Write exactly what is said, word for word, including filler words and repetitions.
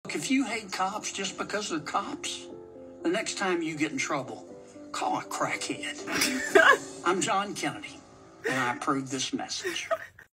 If you hate cops just because they're cops, the next time you get in trouble, call a crackhead. I'm John Kennedy, and I approve this message.